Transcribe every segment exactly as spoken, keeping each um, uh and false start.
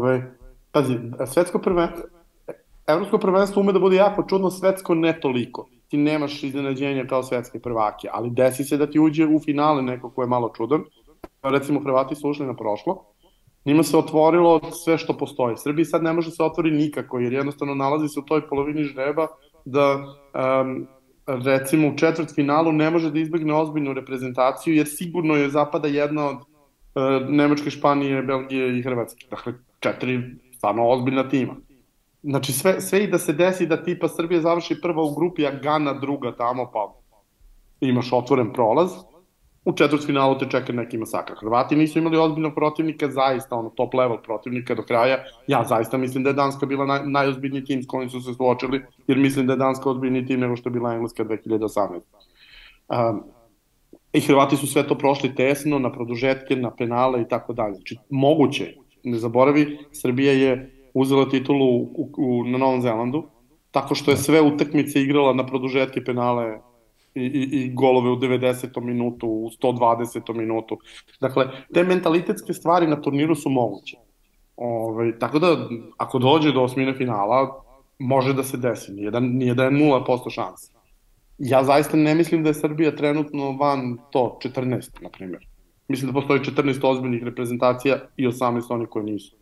Ove, pazi, svetsko prvenstvo, evropsko prvenstvo ume da bude jako čudno, svetsko ne toliko. Ti nemaš iznenađenja kao svetske prvake, ali desi se da ti uđe u finale neko ko je malo čudan. Recimo, Hrvati su ušli na prošlo, njima se otvorilo sve što postoji. Srbiji sad ne može se otvori nikako, jer jednostavno nalazi se u toj polovini žreba da, um, recimo, u četvrt finalu ne može da izbegne ozbiljnu reprezentaciju, jer sigurno je zapada jedna od uh, Nemačke, Španije, Belgije i Hrvatske. Dakle, četiri stvarno ozbiljna tima. Znači, sve, sve i da se desi da tipa Srbija završi prva u grupi, a Gana druga tamo, pa imaš otvoren prolaz, u četvrtfinalu te čeka neki masakar. Hrvati nisu imali ozbiljnog protivnika, zaista, ono, top level protivnika do kraja. Ja zaista mislim da je Danska bila naj, najozbiljniji tim s kojim su se suočili, jer mislim da je Danska ozbiljniji tim nego što je bila Engleska dve hiljade osamnaeste. Um, I Hrvati su sve to prošli tesno, na produžetke, na penale i tako dalje. Znači, moguće, ne zaboravi, Srbija je uzela titulu u, u, u, na Novom Zelandu, tako što je sve utakmice igrala na produžetke, penale i, i, i golove u devedesetom minutu, u sto dvadesetom minutu. Dakle, te mentalitetske stvari na turniru su moguće. Ove, tako da, ako dođe do osmine finala, može da se desi, nije da, nije da je nula posto šanse. Ja zaista ne mislim da je Srbija trenutno van to četrnaest, na primjer. Mislim da postoji četrnaest ozbiljnih reprezentacija i osamnaest onih koje nisu.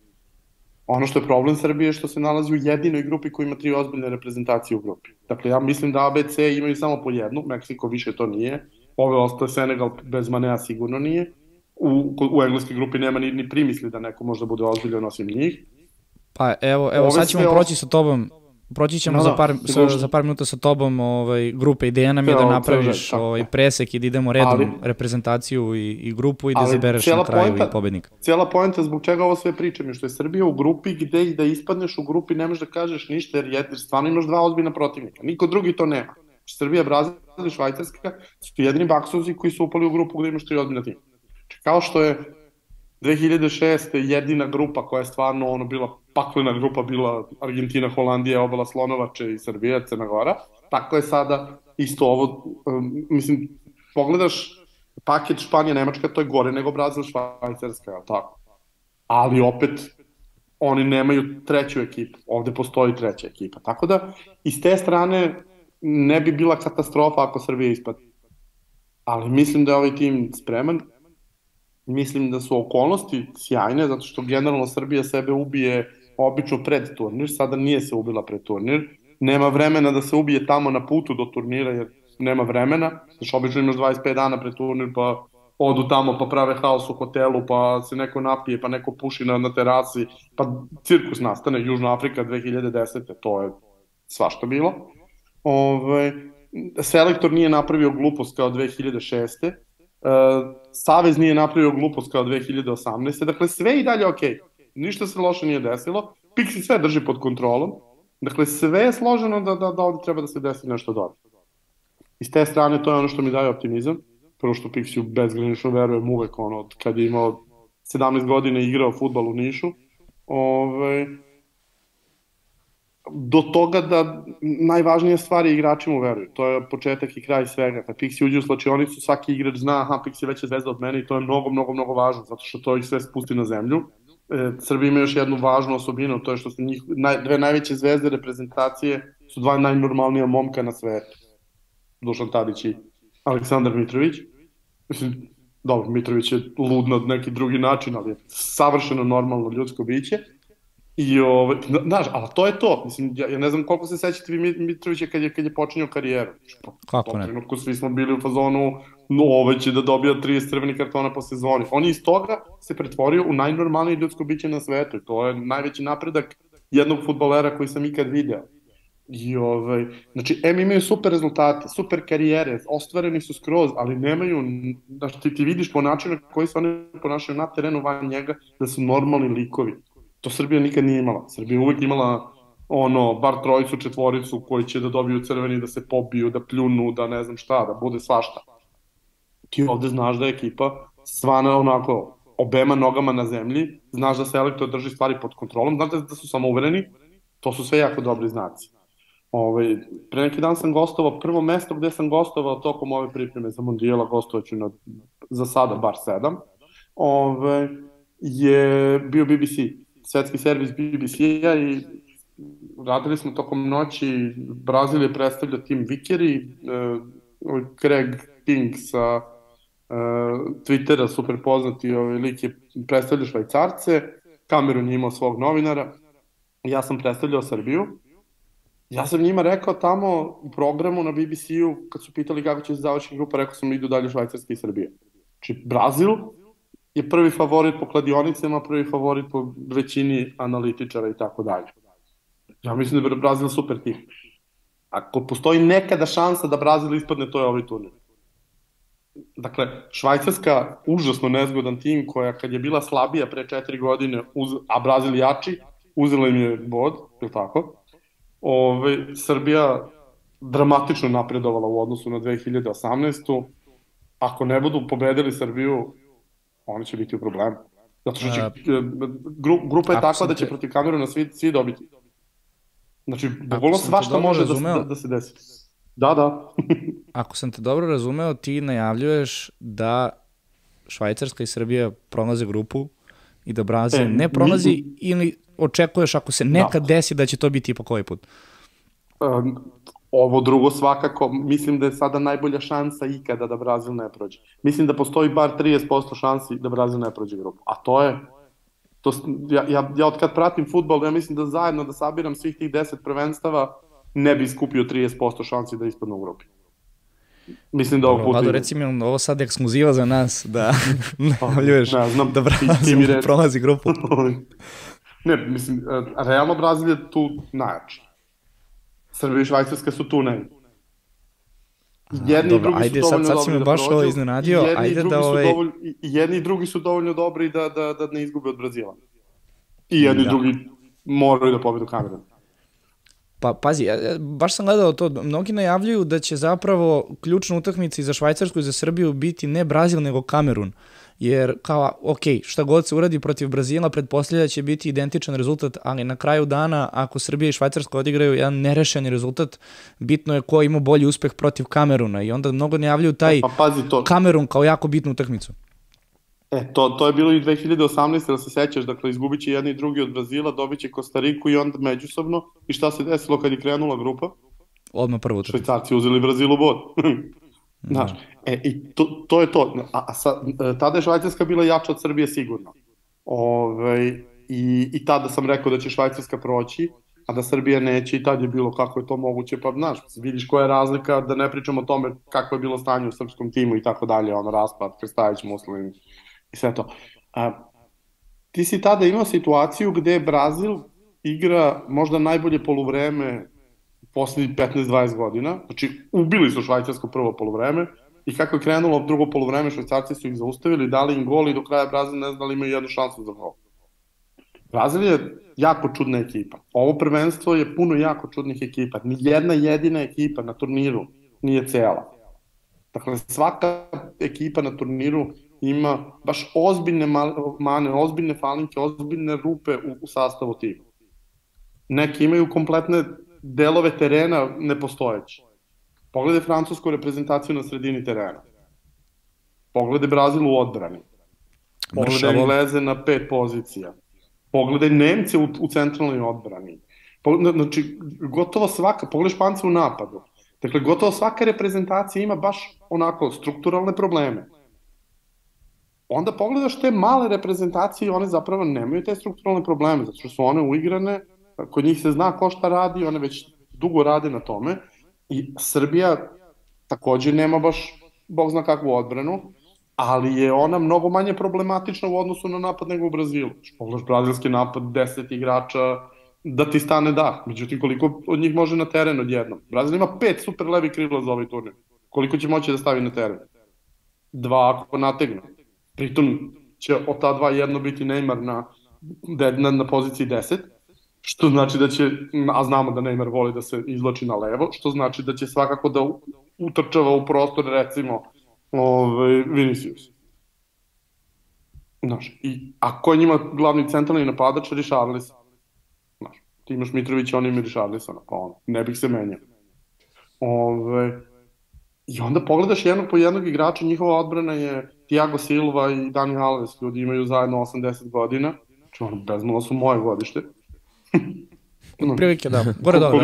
Ono što je problem Srbije je što se nalazi u jedinoj grupi koja ima tri ozbiljne reprezentacije u grupi. Dakle, ja mislim da A B C imaju samo po jednu, Meksiko više to nije, ove ostale Senegal bez Manea sigurno nije, u, u engleskoj grupi nema ni, ni primisli da neko možda bude ozbiljan osim njih. Pa evo, evo sad ćemo proći sa tobom, proći ćemo no, za, par, sa, za par minuta sa tobom ovaj, grupe. Ideja nam je da napraviš ovaj, presek i da idemo redom ali, reprezentaciju i, i grupu i da zabereš na kraju poenta, i pobednika. Cijela poenta zbog čega ovo sve pričam je što je Srbija u grupi gde i da ispadneš u grupi ne možeš da kažeš ništa jer, jer stvarno imaš dva ozbiljna protivnika. Niko drugi to nema. Srbija, Brazil i Švajcarska su jedini baksuzi koji su upali u grupu gde imaš tri ozbiljna tima. Kao što je dve hiljade šeste jedina grupa koja je stvarno ono bila paklena grupa, bila Argentina, Holandija, Obala Slonovače i Srbija, Crna Gora. Tako je sada isto ovo, um, mislim, pogledaš paket Španija, Nemačka, to je gore nego Brazil, Švajcarska, je tako? Ali opet oni nemaju treću ekipu, ovde postoji treća ekipa. Tako da, iz te strane ne bi bila katastrofa ako Srbija ispadne. Ali mislim da je ovaj tim spreman. Mislim da su okolnosti sjajne, zato što generalno Srbija sebe ubije obično pred turnir, sada nije se ubila pred turnir, nema vremena da se ubije tamo na putu do turnira, jer nema vremena, znači obično imaš dvadeset pet dana pred turnir, pa odu tamo, pa prave haos u hotelu, pa se neko napije, pa neko puši na, na terasi, pa cirkus nastane, Južna Afrika dve hiljade desete, to je svašta bilo. Ove, selektor nije napravio glupost kao dve hiljade šeste, Uh, Savez nije napravio glupost kao dve hiljade osamnaeste. Dakle, sve i dalje ok. Ništa se loše nije desilo. Pixi sve drži pod kontrolom. Dakle, sve je složeno da, da, da ovde treba da se desi nešto dobro. Iz te strane to je ono što mi daje optimizam. Prvo što Pixi bezgranično verujem uvek ono, kad je imao sedamnaest godina i igrao fudbal u Nišu. Ove, do toga da najvažnije stvari igračima veruju. To je početak i kraj svega. Kad Pixi uđe u slačionicu, svaki igrač zna, aha, Pixi je veća zvezda od mene i to je mnogo, mnogo, mnogo važno, zato što to ih sve spusti na zemlju. E, Srbija ima još jednu važnu osobinu, to je što su njih, naj, dve najveće zvezde reprezentacije su dva najnormalnija momka na svetu. Dušan Tadić i Aleksandar Mitrović. Mislim, dobro, Mitrović je lud na neki drugi način, ali je savršeno normalno ljudsko biće. I ovaj, znaš, ali to je to. Mislim, ja, ja ne znam koliko se sećate vi Mitrovića kad je, kad je počinjao karijeru. Kako ne? Trenutku svi smo bili u fazonu, no ovaj će da dobija trideset crvenih kartona po sezoni. On je iz toga se pretvorio u najnormalnije ljudsko biće na svetu. I to je najveći napredak jednog fudbalera koji sam ikad video. I ovaj, znači, em imaju super rezultate, super karijere, ostvareni su skroz, ali nemaju, znači ti, ti vidiš po načinu koji se oni ponašaju na terenu van njega, da su normalni likovi. To Srbija nikad nije imala. Srbija uvek imala ono, bar trojicu, četvoricu koji će da dobiju crveni, da se pobiju, da pljunu, da ne znam šta, da bude svašta. Ti ovde znaš da je ekipa svana onako obema nogama na zemlji, znaš da selektor drži stvari pod kontrolom, znaš da su samouvereni, to su sve jako dobri znaci. Ove, pre neki dan sam gostovao, prvo mesto gde sam gostovao tokom ove pripreme za Mondijela, gostovaću na, za sada bar sedam, ove, je bio B B C. svetski servis B B C-a i radili smo tokom noći, Brazil je predstavljao tim Vikeri, Craig King sa Twittera, super poznati lik je predstavljao Švajcarce, Kamerun je imao svog novinara, ja sam predstavljao Srbiju. Ja sam njima rekao tamo u programu na B B C-u, kad su pitali kako će se završiti grupa, rekao sam idu dalje Švajcarska i Srbija. Znači, Brazil je prvi favorit po kladionicama, prvi favorit po većini analitičara i tako dalje. Ja mislim da je Brazil super tim. Ako postoji nekada šansa da Brazil ispadne, to je ovaj turnir. Dakle, Švajcarska, užasno nezgodan tim koja kad je bila slabija pre četiri godine, a Brazil jači, uzela im je bod, ili tako? Ove, Srbija dramatično napredovala u odnosu na dve hiljade osamnaestu. Ako ne budu pobedili Srbiju, oni će biti u problemu. Zato što će, gru, grupa je takva da će protiv Kameruna svi, svi dobiti. Znači, bukvalno svašta može da, da se desi. Da, da. Ako sam te dobro razumeo, ti najavljuješ da Švajcarska i Srbija prolaze grupu i da Brazil e, ne prolazi mi... ili očekuješ ako se nekad da. desi da će to biti ipak ovaj put? Um, ovo drugo svakako, mislim da je sada najbolja šansa ikada da Brazil ne prođe. Mislim da postoji bar trideset posto šansi da Brazil ne prođe grupu. A to je, to, ja, ja, ja od kad pratim fudbal, ja mislim da zajedno da sabiram svih tih deset prvenstava, ne bi skupio trideset posto šansi da ispadnu u grupi. Mislim da ovog puta... Vlado, reci mi, ovo sad ekskluziva za nas, da najavljuješ da Brazil prolazi grupu. Ne, mislim, realno Brazil je tu najjači. Srbija i Švajcarska su tu ne. Jedni i drugi su dovoljno dobri da prođu, jedni i drugi su dovoljno dobri da ne izgube od Brazila. I jedni i drugi moraju da pobedu Kamerun. Pa pazi, baš sam gledao to, mnogi najavljuju da će zapravo ključna utakmica i za Švajcarsku i za Srbiju biti ne Brazil nego Kamerun. Jer kao, ok, šta god se uradi protiv Brazila, pretpostavlja će biti identičan rezultat, ali na kraju dana, ako Srbija i Švajcarska odigraju jedan nerešeni rezultat, bitno je ko ima bolji uspeh protiv Kameruna i onda mnogo najavljuju taj pa, pazi, to... Kamerun kao jako bitnu utakmicu. E, to, to je bilo i dve hiljade osamnaeste. da se sećaš, dakle, izgubit će jedni i drugi od Brazila, dobit će Kostariku i onda međusobno. I šta se desilo kad je krenula grupa? Odmah prvo utakmicu. Švajcarci uzeli Brazilu bod. Znaš, e, i to, to je to. A, a sa, tada je Švajcarska bila jača od Srbije sigurno. Ove, i, I tada sam rekao da će Švajcarska proći, a da Srbija neće i tad je bilo kako je to moguće. Pa, znaš, vidiš koja je razlika, da ne pričamo o tome kako je bilo stanje u srpskom timu i tako dalje, ono, raspad, Krstajić, Muslin i sve to. A, ti si tada imao situaciju gde Brazil igra možda najbolje poluvreme poslednjih petnaest dvadeset godina, znači ubili su Švajcarsko prvo poluvreme i kako je krenulo drugo poluvreme, Švajcarci su ih zaustavili, dali im gol i do kraja Brazil ne znali imaju jednu šansu za gol. Brazil je jako čudna ekipa. Ovo prvenstvo je puno jako čudnih ekipa. Ni jedna jedina ekipa na turniru nije cela. Dakle, svaka ekipa na turniru ima baš ozbiljne mane, ozbiljne falinke, ozbiljne rupe u, u sastavu tima. Neki imaju kompletne delove terena nepostojeći. Pogledaj francusku reprezentaciju na sredini terena. Pogledaj Brazil u odbrani. Pogledaj Engleze na pet pozicija. Pogledaj Nemce u, u centralnoj odbrani. Pogledaj, znači, gotovo svaka, pogledaj Špance u napadu. Dakle, gotovo svaka reprezentacija ima baš onako strukturalne probleme. Onda pogledaš te male reprezentacije i one zapravo nemaju te strukturalne probleme, zato što su one uigrane, kod njih se zna ko šta radi, one već dugo rade na tome i Srbija takođe nema baš bog zna kakvu odbranu, ali je ona mnogo manje problematična u odnosu na napad nego u Brazilu. Pogledaš brazilski napad, deset igrača, da ti stane dah. Međutim, koliko od njih može na teren odjednom? Brazil ima pet super levi krila za ovaj turnir. Koliko će moći da stavi na teren? Dva ako nategnu. Pritom će od ta dva jedno biti Neymar na, na, na poziciji deset, što znači da će, a znamo da Neymar voli da se izloči na levo, što znači da će svakako da utrčava u prostor, recimo, ovaj, Vinicius. Znaš, i ako je njima glavni centralni napadač, Richarlison. Znaš, ti imaš Mitrovića, on ima Richarlisona, pa on, ne bih se menjao. Ove, I onda pogledaš jednog po jednog igrača, njihova odbrana je Thiago Silva i Dani Alves, ljudi imaju zajedno osamdeset godina, Ono, bezmalo su moje godište. Prilike, da, gore dobro.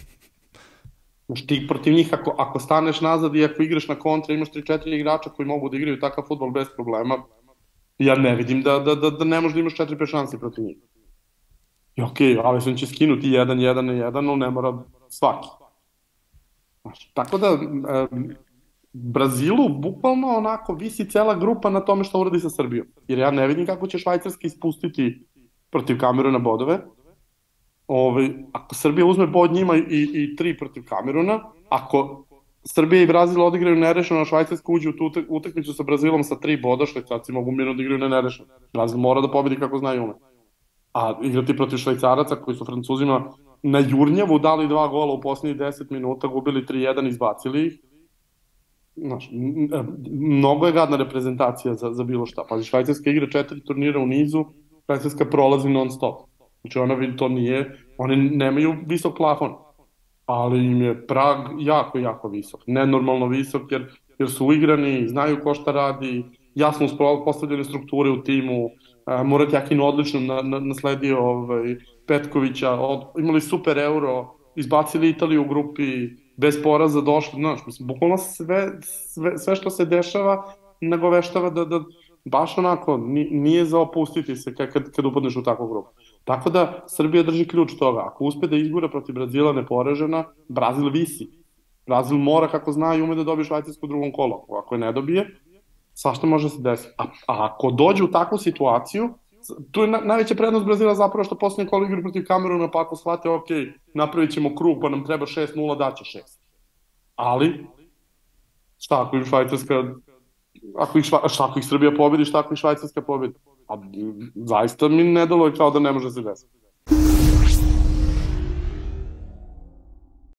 Znaš, ti protiv njih, ako, ako staneš nazad i ako igraš na kontra, imaš tri četiri igrača koji mogu da igraju takav fudbal bez problema, ja ne vidim da, da, da, da ne možeš da imaš četiri pet šansi protiv njih. I okej, okay, ali sam će skinuti jedan, jedan na jedan, ali ne mora svaki. Znaš, tako da, e, Brazilu bukvalno onako visi cela grupa na tome što uradi sa Srbijom. Jer ja ne vidim kako će Švajcarska ispustiti protiv Kameruna bodove. Ove, ako Srbija uzme bod njima i, i tri protiv Kameruna, ako Srbija i Brazil odigraju nerešeno, a Švajcarska uđe u tu utakmicu sa Brazilom sa tri boda, Švajcarci mogu mirno da igraju na nerešeno. Brazil mora da pobedi kako zna i ume. A igrati protiv Švajcaraca koji su Francuzima na Jurnjevu dali dva gola u poslednjih deset minuta, gubili tri jedan, izbacili ih. Znaš, mnogo je gadna reprezentacija za, za bilo šta. Pa Švajcarska igra četiri turnira u nizu, Švajcarska prolazi non stop. Znači ona vidi, to nije, oni nemaju visok plafon, ali im je prag jako, jako visok, nenormalno visok, jer, jer su uigrani, znaju ko šta radi, jasno postavljene strukture u timu, Murat Yakin odlično na, na, nasledio ovaj, Petkovića, od, imali super euro, izbacili Italiju u grupi, bez poraza došli, znaš, mislim, bukvalno sve, sve, sve što se dešava nagoveštava da, da baš onako nije za opustiti se kad, kad upadneš u takvu grupu. Tako da Srbija drži ključ toga. Ako uspe da izgura protiv Brazila neporažena, Brazil visi. Brazil mora, kako zna, i ume da dobije Švajcarsku u drugom kolu. Ako je ne dobije, svašta može se desiti. A, a ako dođe u takvu situaciju, tu je na, najveća prednost Brazila zapravo što posljednje kolo igra protiv Kameruna, pa ako shvate, ok, napravit ćemo krug, pa nam treba šest nula, daće šest. Ali, šta ako im Švajcarska, ako ih, šva, šta ako ih Srbija pobedi, šta ako ih Švajcarska pobedi? A zaista mi ne delo je kao da ne može se desiti.